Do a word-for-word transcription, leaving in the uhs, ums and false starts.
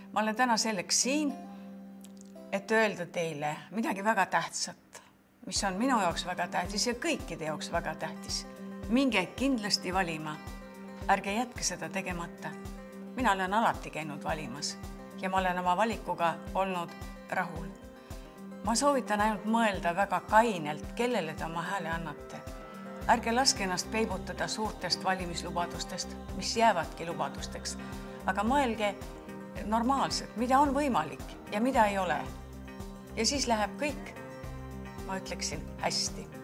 Ma olen täna selleks siin, et öelda teile midagi väga tähtsat, mis on minu jaoks väga tähtis ja kõikide jaoks väga tähtis. Minge kindlasti valima. Ärge jätke seda tegemata. Mina olen alati käinud valimas ja ma olen oma valikuga olnud rahul. Ma soovitan ainult mõelda väga kainelt, kellele te oma hääle annate. Ärge laske ennast peibutada suurtest valimislubadustest, mis jäävadki lubadusteks, aga mõelge normaalselt, mida on võimalik ja mida ei ole. Ja siis läheb kõik, ma ütleksin, hästi.